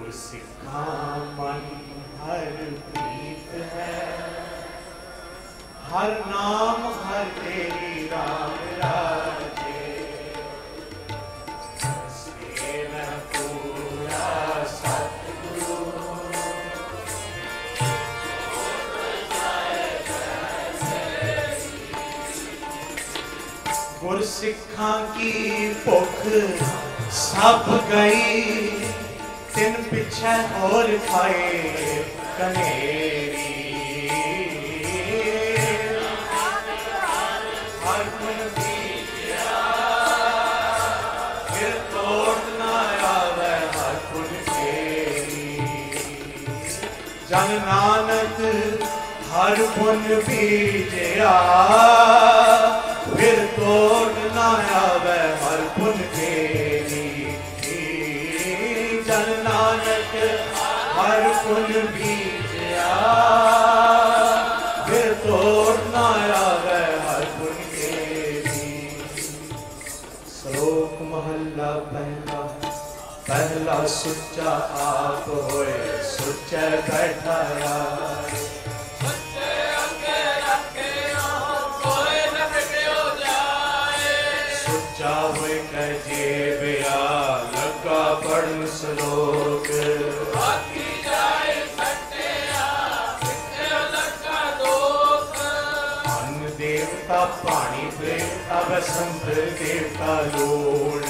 सिखा मन हर प्रीत है, हर नाम हर तेरी राम राजे, सेन पूरा सतगुरु गुर सिखा की भुख सब गई, तिन पिछे होर खाए कनेरी, हर गुण बीतिया फिर तोड़ ना आवे हर गुण तेरी, जन नानक हर गुण बीतिया फिर तोड़ ना आवे हर गुण तेरी, जन नानक हर गुण बीतिया फिर तोड़ ना आवे हर गुण तेरी। श्लोक महला पहला, पहला सुच्चा आप होए सुच्चे बैठाया, सुच्चा होए कजेबिया लगा पढ़न श्लोक, अन्न देवता पानी देवता व संत देवता लोण,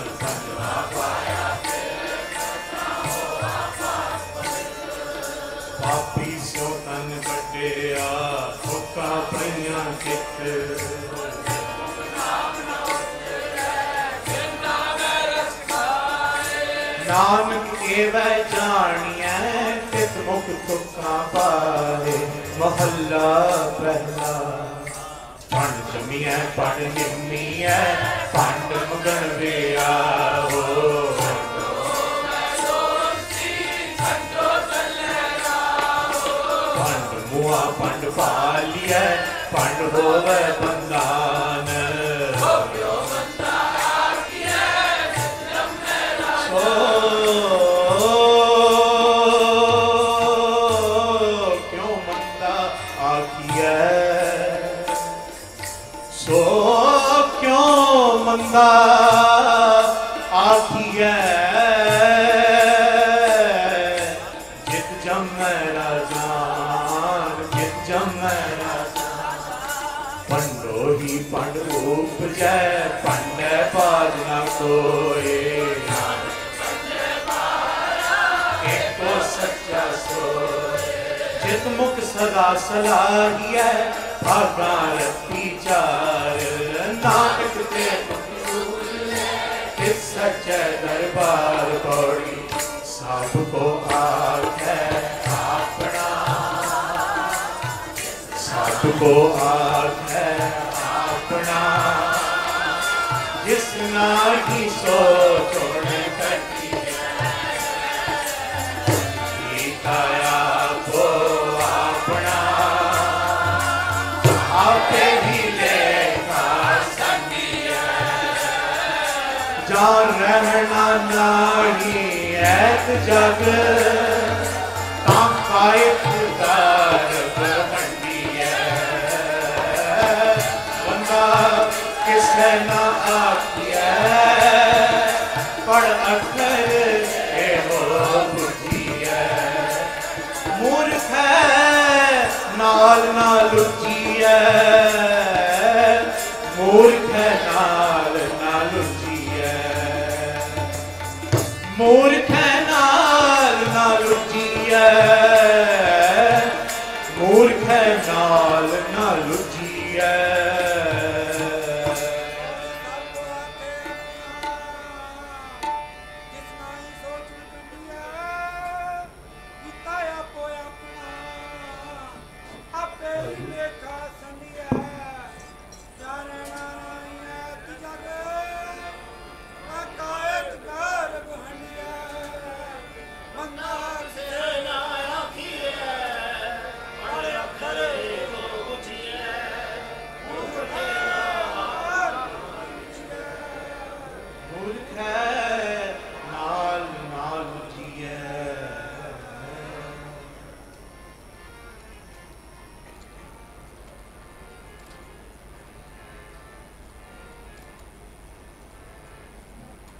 पापी सो तन बटिया भुखा पइया चित, नानक एवं जानिए तित मुख तुका पाए। महला पहला, पंड जमिए पंड निमिए पंड मगन बिया हो, पंड मुआ पंड पालिए पंड होवे बंदान, मंदा आखिए जित जमै राजान, जित जमै राजान, पंडो ही पंड उपजै पंड पाज न कोई, एको सच्चा सोए, जित मुख सदा सलाहिए भागा रत्ती चार, नानक ते किस सच्चे दरबार पौड़ी, सबको आखे अपना, सबको आखे अपना, जिस नागी सो छोड़े कटी, गीताया को अपना आपे ही लेखा संगिया, जान रहना नाही ऐत जग, तां कायक दार बरमंडी है, बंदा किसे ना आखिए पढ़ अखर ए हो बुझिए, मूर्ख है नाल ना लुचिए, मूर्ख है नाल ना लुचिए, मूर्ख है नाल ना लुचिए, मूर्ख है नाल ना लुचिए।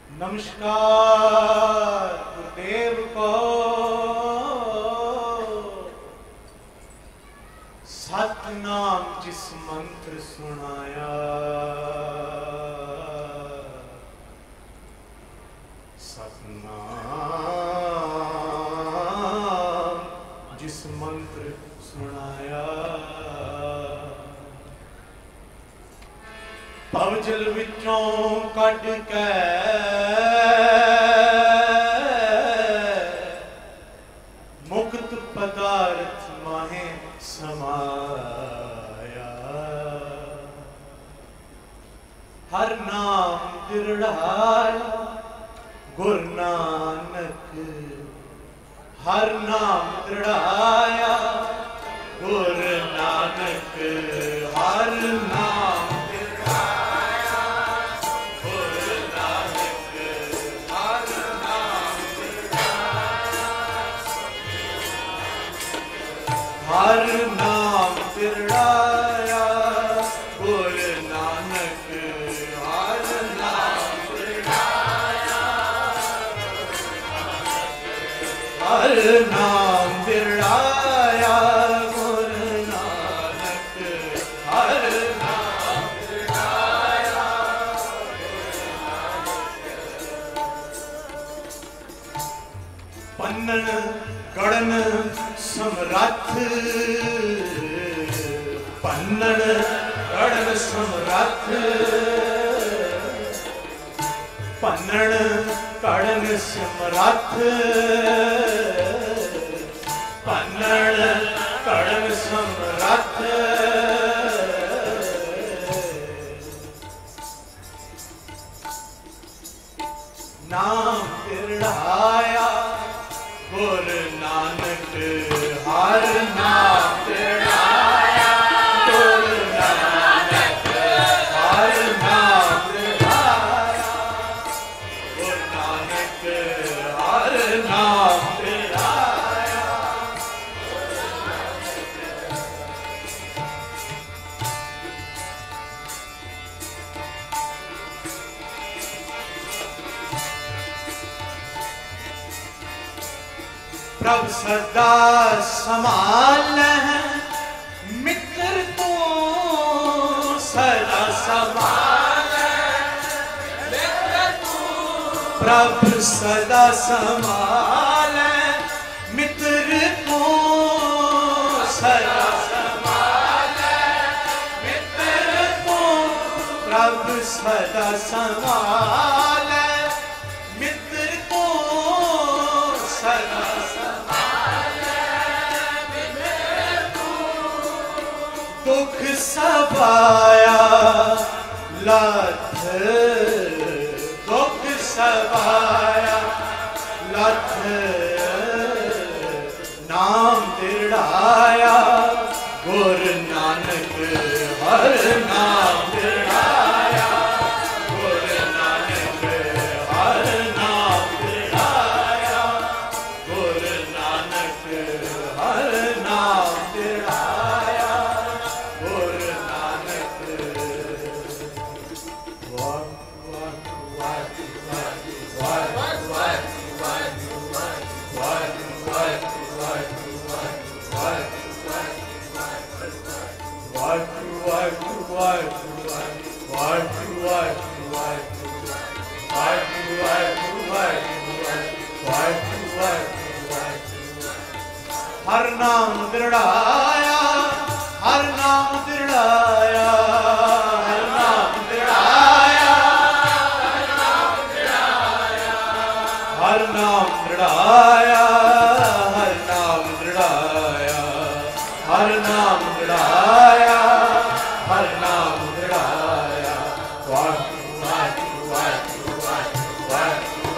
नमस्कार गुरुदेव को। सतनाम जिस मंत्र सुनाया, सतनाम जिस मंत्र सुनाया, भवजल विचों कट के मुक्त पदार्थ माहे समाया। हर नाम दृढ़ाया गुरु नानक, हर नाम दृढ़ाया गुरु नानक, हर नाम दृढ़ाया गुरु नानक, हर नाम दृढ़ाया, हर नाम दृढ़ाया गुरु नानक, हर नाम दृढ़ाया, हर नाम दृढ़ाया गुरु नानक, हर नाम दृढ़ाया पन्नन गड़न समरथ, पन्नन गड़न समरथ, पन्नन गड़न समरथ, पन्नन गड़न समरथ, नाम दृढ़ाया गुरु नानक, हर नाम दृढ़ाया गुरु नानक, हर नाम दृढ़ाया गुरु नानक, हर नाम दृढ़ाया। प्रभ सदा समाल है मित्र तू, सदा समाल है मित्र तू, प्रभ सदा समाल है मित्र तू, सदा समाल है मित्र तू, प्रभ सदा समाल है मित्र तू, सदा दुख सबाया लथ, दुख सबाया लथ, नाम दृढ़ाया गुरु नानक, हर नाम दृढ़ाया गुरु नानक, हर नाम दृढ़ाया गुरु नानक, हर नाम दृढ़ाया गुरु नानक। वाह वाह वाह वाह वाह वाह वाह वाह हर नाम दृढ़ाया, हर नाम दृढ़ाया, हर नाम दृढ़ाया, हर नाम दृढ़ाया, हर नाम दृढ़ाया, हर नाम दृढ़ाया, हर नाम दृढ़ाया। वाह वाह वाह वाह वाह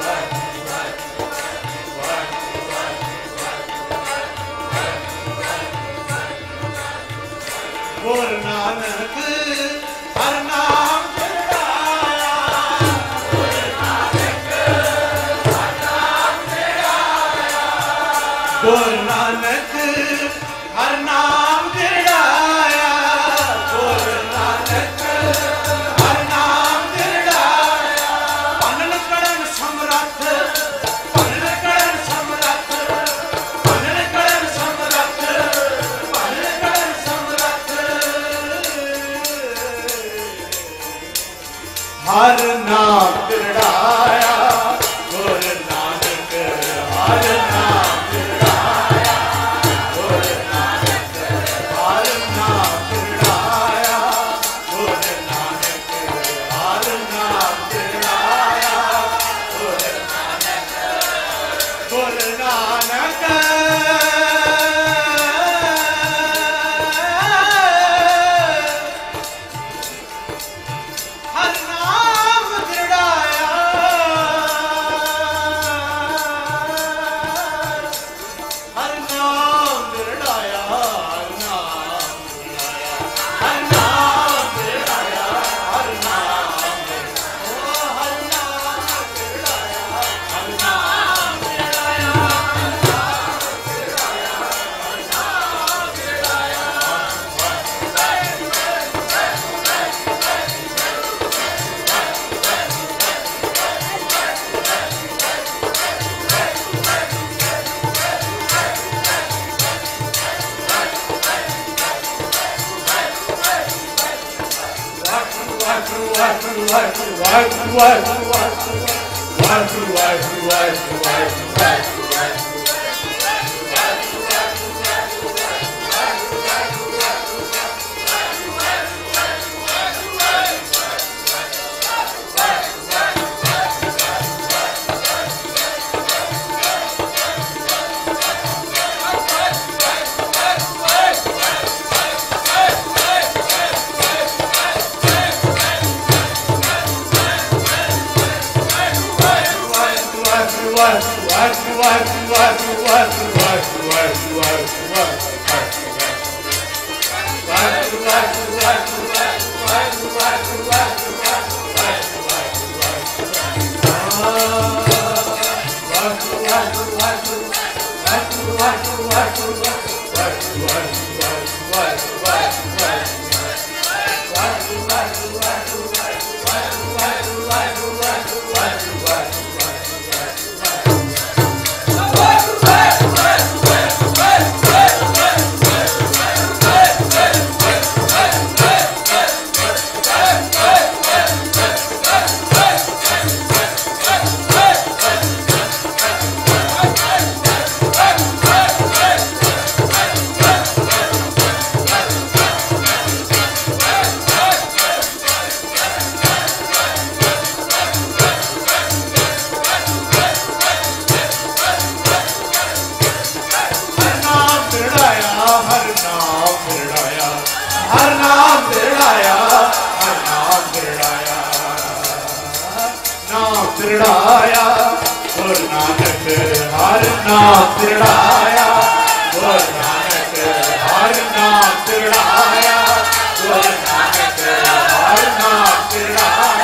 गुरु नानक हर नाम दृढ़ाया, गुरु नानक हर नाम दृढ़ाया, गुरु नानक हर नाम दृढ़ाया, गुरु नानक हर नाम दृढ़ाया। पन्नन कड़न नानक हर नाम दृढ़ाया हर नाम दृढ़ाया हर नाम दृढ़ाया हर नाम दृढ़ाया गुरु नानक हर नाम दृढ़ाया गुरु नानक हर नाम दृढ़ाया गुरु नानक हर नाम दृढ़ाया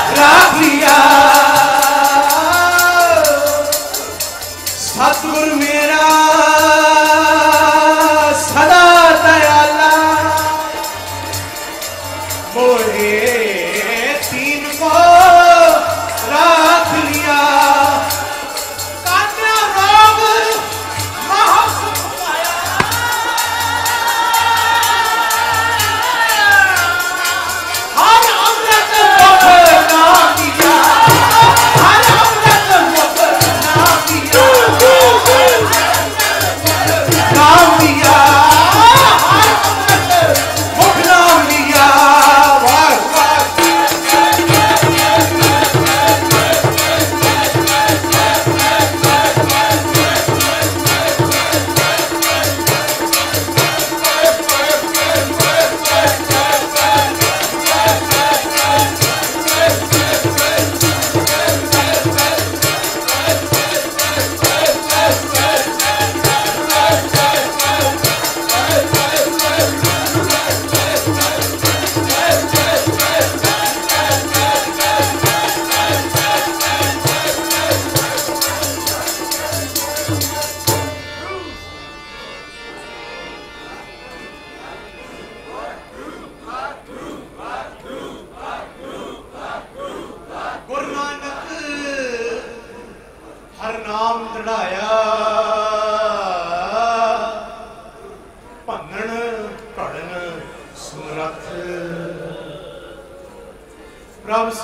सतगुरु में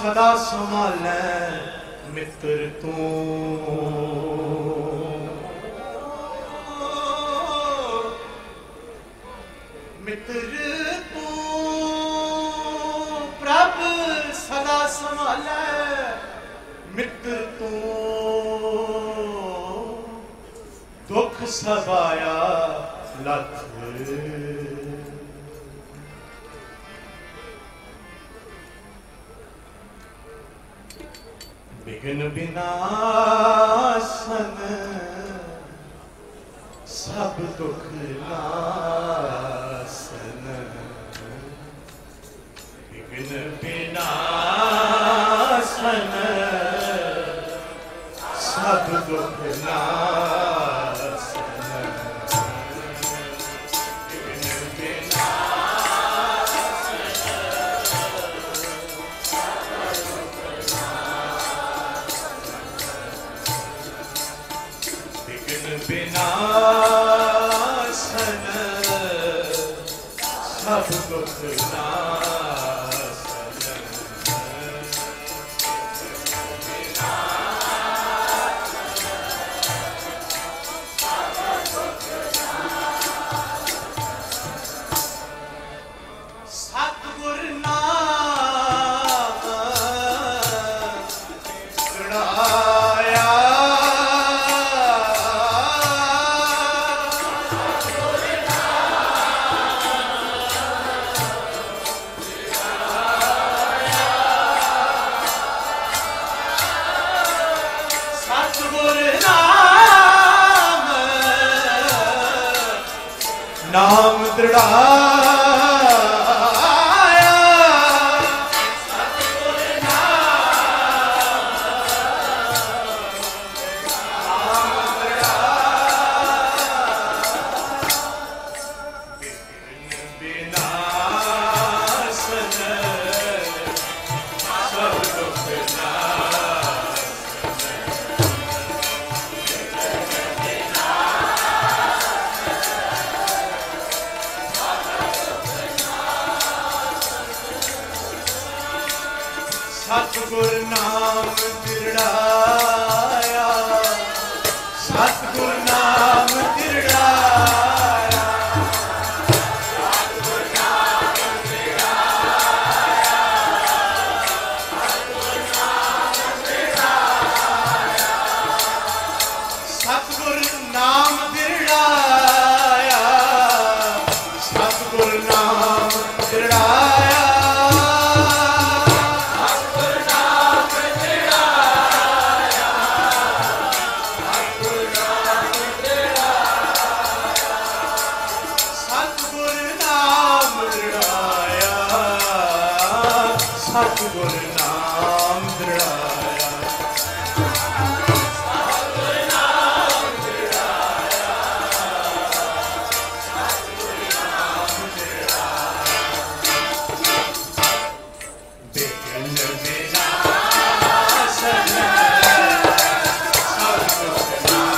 सदा संभालै मित्र तू। मित्र तू प्रभ सदा संभालै मित्र तू। दुख सबाया लथ विघ्न विनाशन सब दुख नासन। विघ्न विनाशन सब दुख नासन। विघ्न विनाशन सब दुख नासन। सतगुर नाम छुड़ाया। नाम दृढ़ाया। सतगुर नाम दृढ़ाया। विघ्न विनाशन सब दुख सतगुर नाम दृढ़ाया। सतगुर नाम दृढ़ाया। सतगुर नाम दृढ़ाया। सतगुर नाम दृढ़ाया। सतगुर नाम दृढ़ाया। सतगुर नाम दृढ़ाया। सतगुर नाम दृढ़ाया। सतगुर नाम दृढ़ाया। विघ्न विनाशन सब दुख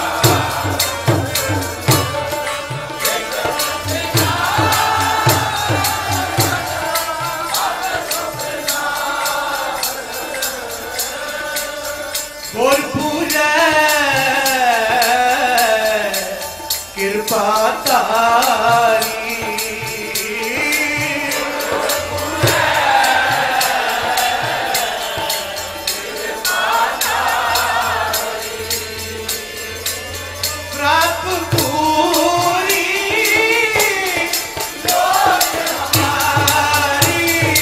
और पूरे कृपा तारी। प्रभु पूरी लोक हमारी।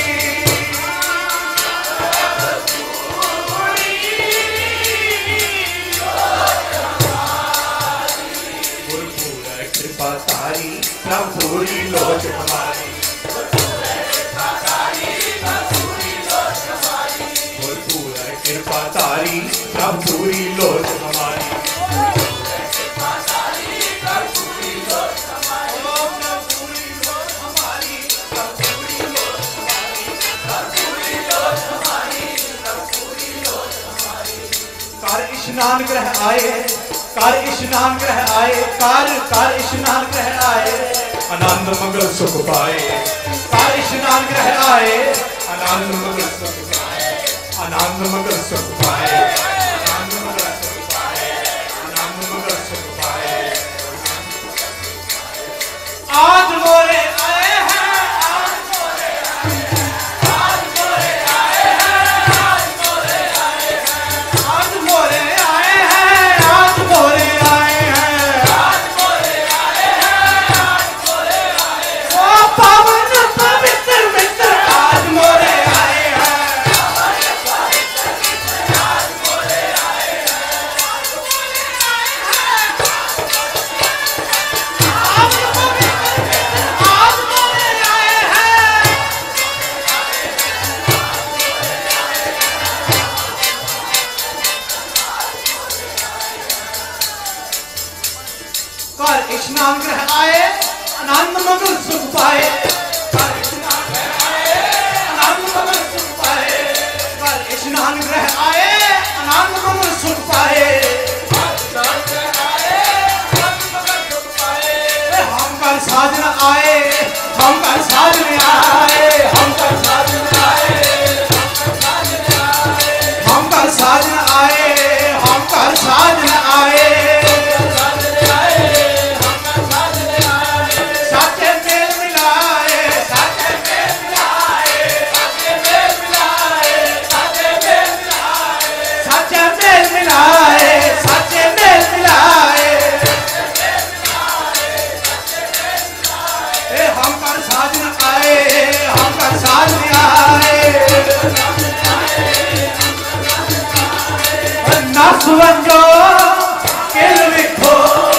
कृपा तारी प्रभु पूरी लोच हमारी। भरपूर कृपा तारी प्रभु पूरी लोच हमारी। कर स्नान ग्रह आए, कर स्नान ग्रह आए, कर स्नान ग्रह आए, आनंद मंगल सुख पाए। कर स्नान ग्रह आए, आनंद मंगल सुख पाए। आनंद मगन सुख पाए, आनंद मगन सुख पाए, आनंद मगन सुख पाए। आज मोरे आए हैं, आज मोरे आए हैं, आज मोरे आए हैं, आज मोरे आए हैं, आज मोरे आए हैं, आज मोरे आए हैं, आज मोरे आए हैं, आज मोरे आए हैं। ओ पावन पवित्र मित्र आज मोरे आए हैं, पावन पवित्र मित्र आज मोरे आए हैं, आज मोरे आए हैं, पावन पवित्र मित्र आज मोरे आए हैं। कर स्नान ग्रह आए, आनंद मगन सुख पाए, कर स्नान ग्रह आए, आनंद मगन सुख पाए, कर स्नान ग्रह आए, आनंद मगन सुख पाए, कर स्नान ग्रह आए, आनंद मगन सुख पाए। हम कर साधन आए, हम कर साधन आए, हम कर साधन आए, हम कर साधन आए, हम कर साधन आए, साचे मेल मिलाए, साचे मेल मिलाए, साचे मेल मिलाए, साचे मेल मिलाए, साचे मेल मिलाए, साचे मेल मिलाए। हम कर साधन आए, हम कर साधन आए, नस वंजो किल लिखो,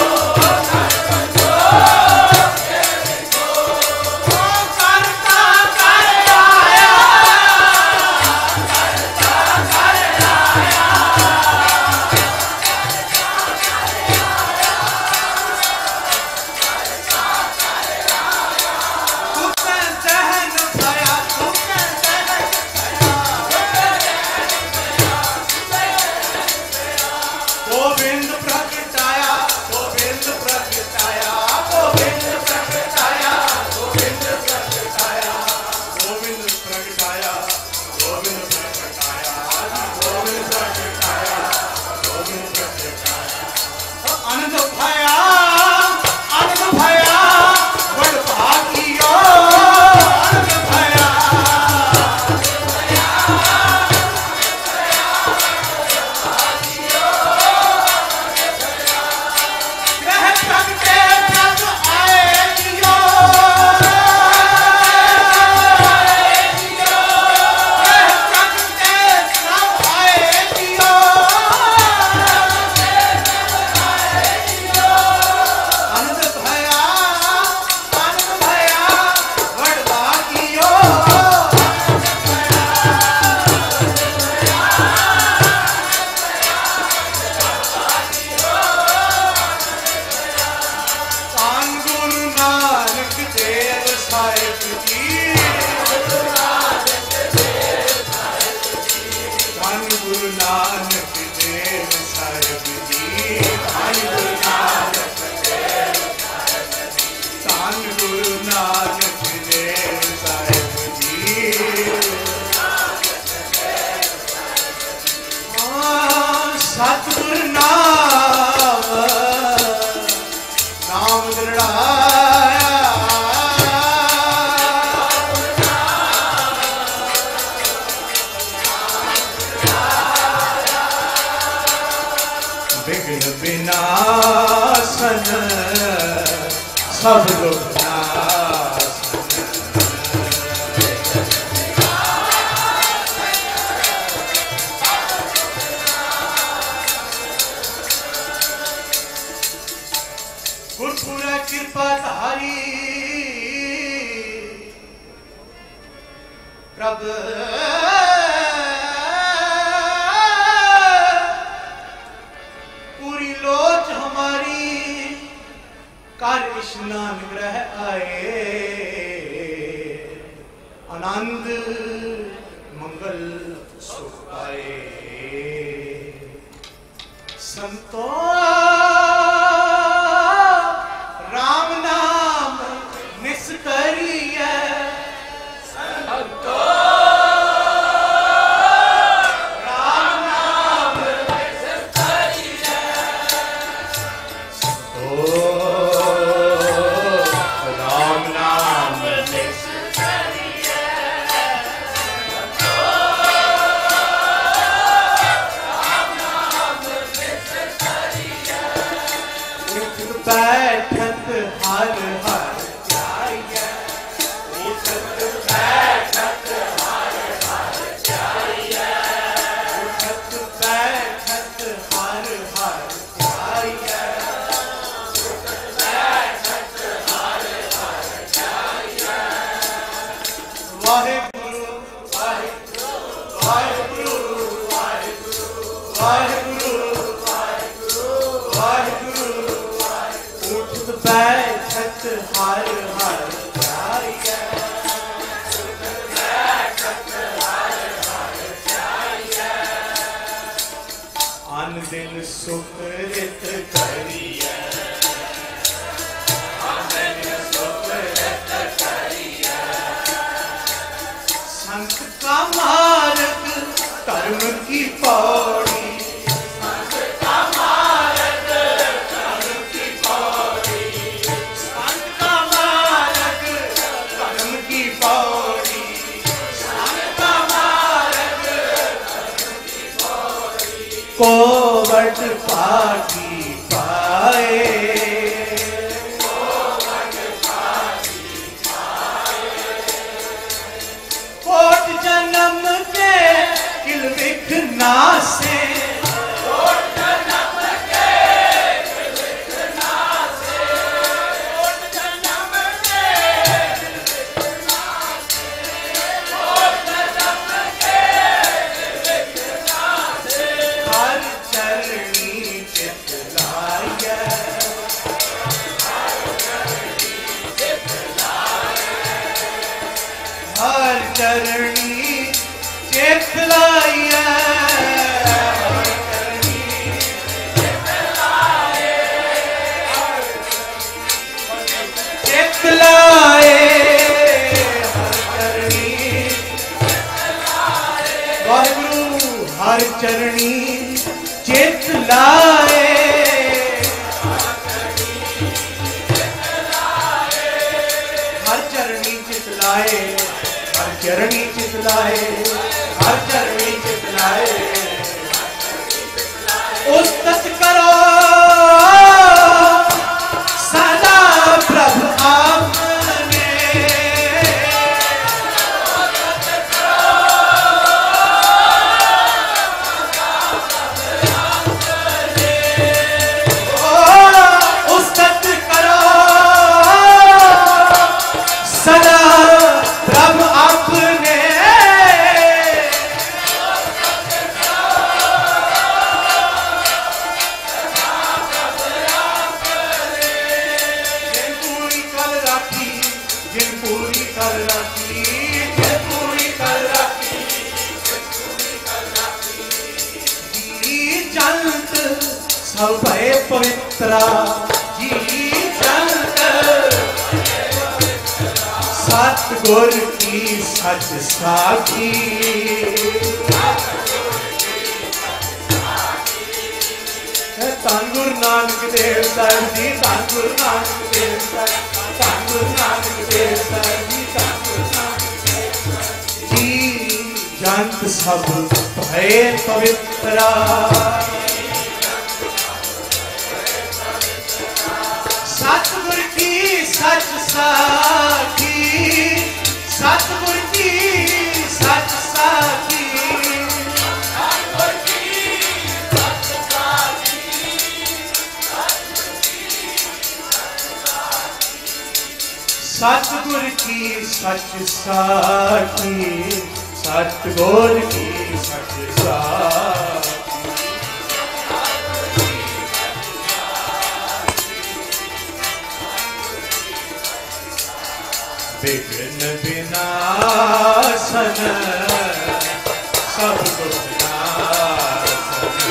गोविंद प्रगटाया, गोविंद प्रगटाया, गोविंद प्रगटाया, गोविंद प्रगटाया, गोविंद प्रगटाया, गोविंद प्रगटाया, गोविंद प्रगटाया, गोविंद प्रगटाया। आनंद भया, आनंद भया, बड़ भागियो, आनंद भया, ग्रह प्रगटे प्रभ आए जियो, ग्रह प्रगटे प्रभ आए जियो, आनंद भया, आनंद भया, बड़ भागियो, ਧੰਨ ਗੁਰੂ ਨਾਨਕ ਦੇਵ ਸਾਹਿਬ ਜੀ, ਧੰਨ ਗੁਰੂ ਨਾਨਕ ਦੇਵ ਸਾਹਿਬ ਜੀ, ਧੰਨ ਗੁਰੂ ਨਾਨਕ ਦੇਵ, ਧੰਨ ਗੁਰੂ ਨਾਨਕ ਦੇਵ ਸਾਹਿਬ ਜੀ। ਸਤਿਗੁਰ ਨਾਮ, ਨਾਮ ਦ੍ਰਿੜਾਇਆ, विघ्न विनाशन सब लोग नासन। गुरपुरा कृपा धारी प्रभ पूरी लोच हमारी, कर स्नान ग्रह आए, आनंद मंगल सुख पाए। संतो राम नाम निष्करिय, संतो हर हर ध्याइयै उठत बैठत हर हर ध्याइयै उठत बैठत हर हर ध्याइयै उठत बैठत हर हर ध्याइयै वाहिगुरु वाहिगुरु वाहिगुरु वाहिगुरु वाहिगुरु उठत बैठत हर हर ध्याइयै उठत बैठत हर हर ध्याइयै अन दिन सुख रित करियै अन दिन सुख रित करियै संत का मार्ग कर्म की पौड़ी संत का मार्ग कर्म की पौड़ी संत का मार्ग कर्म की पौड़ी संत का मार्ग कर्म की पौड़ी कोवट पाठी पाए कोवट पाठी पाए कोट जन्म के किल विख नासे कोट जन्म के किल विख नासे कोट जन्म के किल विख नासे कोट जन्म के किल विख नासे हर चरणी चित लाइयै हर चरणी चित लाइयै हर चरणी चित लाइयै हर चरणी चित लाए चित लाए हर चरणी वाहिगुरु हर चरणी चित लाए हर चरणी चित लाए हर चरणी चित लाए हर चरणी चित लाए उस्तत करो सदा प्रभु आपने उस्तत करो सदा प्रभु आपने जिन पूरी कल राखी जिन पूरी कल राखी जिन पूरी कल राखी जी जंत सब भय पवित्रा जी जंत सतगुर की सच साखी धन गुरु नानक देव साहिब जी धन गुरु नानक देव साहिब धन गुरु नानक देव साहिब जी धन गुरु नानक देव साहिब जी जंत सब भय पवित्रा सतगुर की सच साखी सतगुर की सच साखी सतगुर की सच साखी सतगुर की सच साखी सतगुर की सच साखी विघ्न विनाशन सब दुख नाशन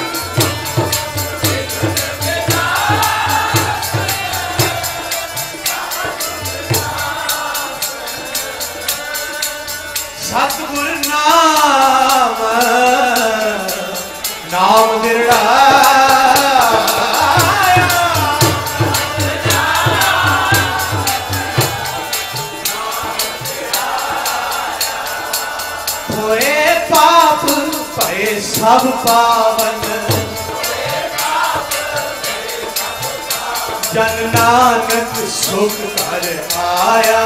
सतगुर नाम नाम दिरड़ा सब पावन जन नानक सुख कर आया,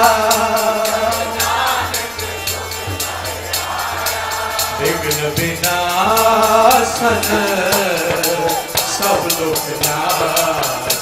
विघ्न विनाशन सब दुख नाशन।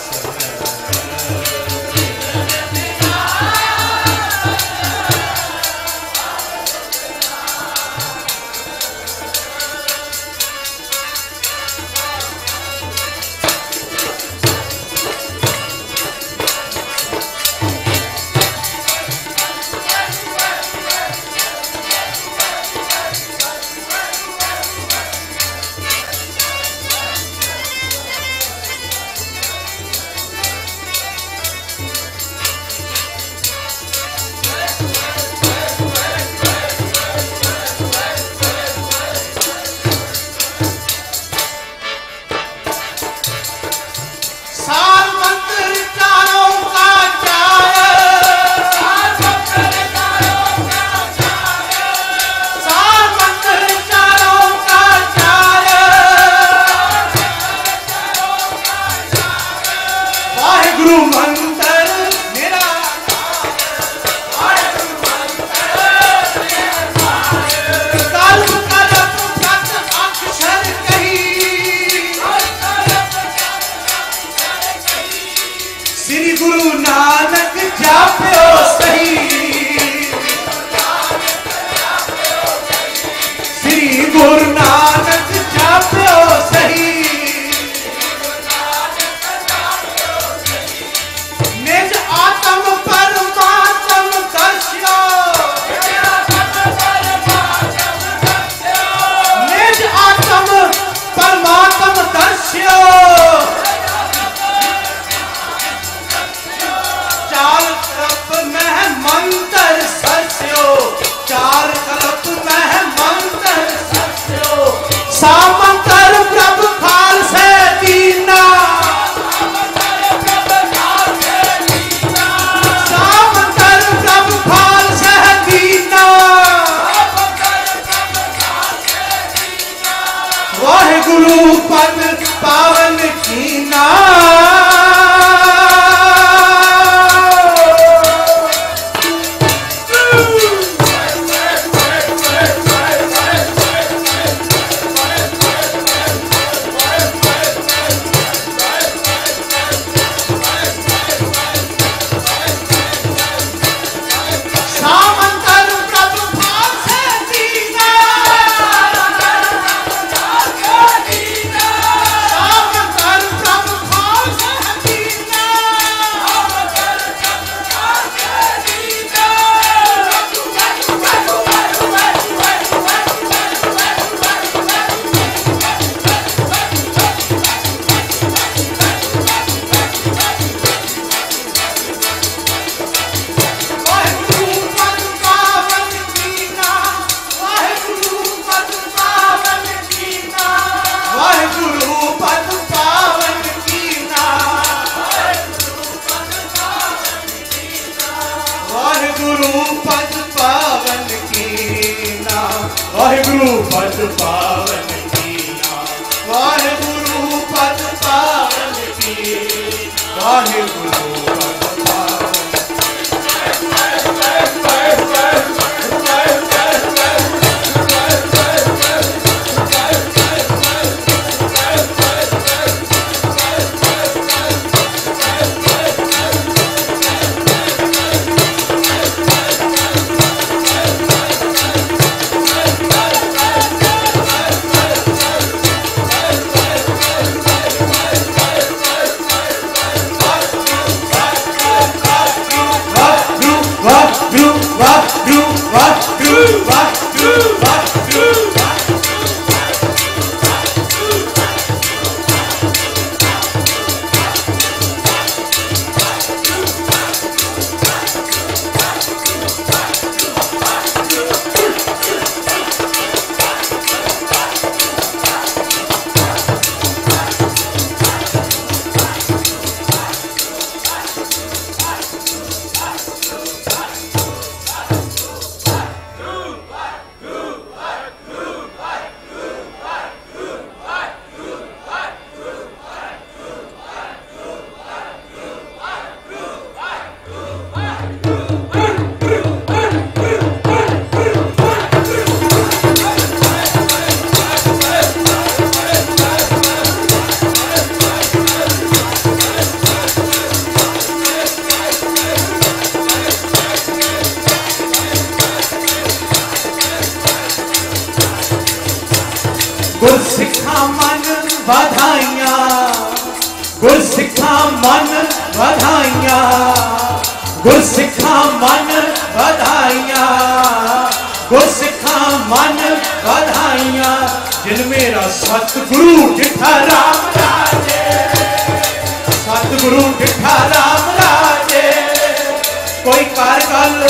ਵਧਾਈਆਂ ਗੁਰਸਿੱਖਾਂ ਮਨ ਵਧਾਈਆਂ ਗੁਰਸਿੱਖਾਂ ਮਨ ਵਧਾਈਆਂ ਗੁਰਸਿੱਖਾਂ ਮਨ ਵਧਾਈਆਂ जिन मेरा सतगुरु डिठा राम राजे सतगुरु डिठा राम राजे कोई कर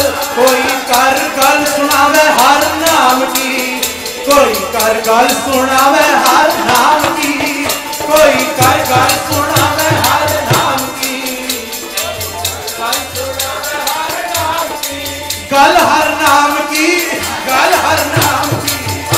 गल सुनावे हर नाम की कोई कर गल सुनावे हर नाम की कोई कर गल सुनावे हर नाम की गल हर नाम की गल हर नाम की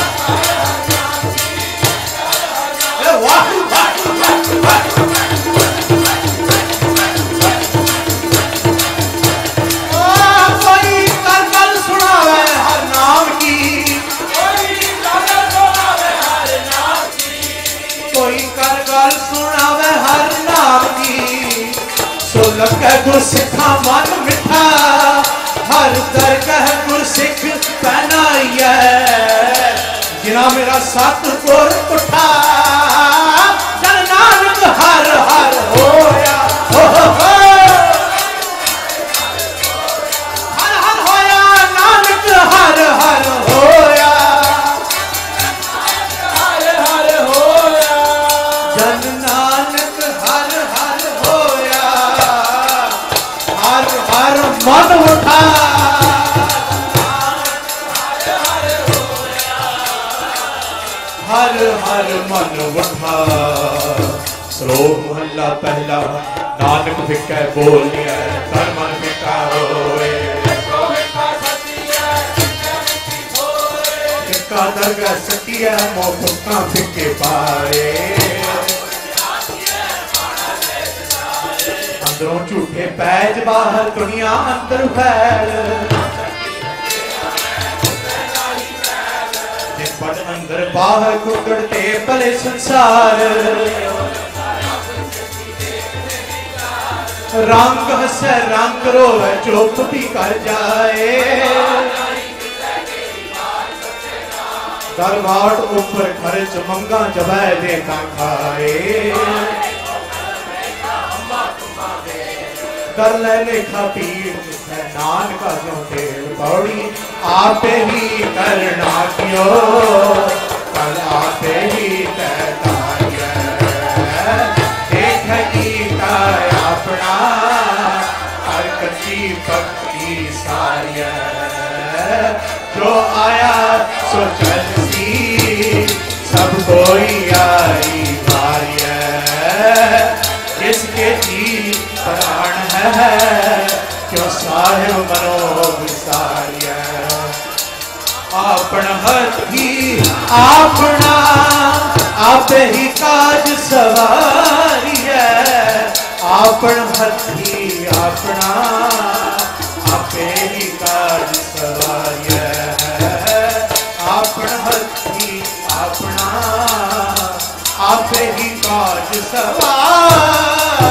गुरसिखा मन मिठा हर दरगाह गुरसिख पहनाई है जिना मेरा सतगुर उठा जन नानक हर हर होया हर हर होया नानक हर हर होया हर हर होया जन नानक हर हर होया हर हर मन उठा हर हर मन उठा श्लोक महला पहला नानक फिकै बोलिया तर मन फिका होए फिका दरगाह सटिया मोह फुका फिके पाए अंदरों झूठे पैज बाहर दुनिया अंदर फैल अंदर बाहर कुकड़ते भले संसार रंग हसे रंग रोवे चुप भी कर जाए दरबार ऊपर खर्च मंगा जबै देखा खाए कर ले लेखा पीर नानका जो देव पौड़ी आप ही करना क्यों कल आप ही कहता देखा अपना हर कच्ची पक्की सारी जो आया सो चलती सब कोई आई भारी जिसके जी प्राण है क्यों साहिब मनो विसारिया अपना हथी अपना आप ही काज सवारी है अपना हथी अपना आप ही काज सवारी है अपना हथी अपना आप ही काज सवारी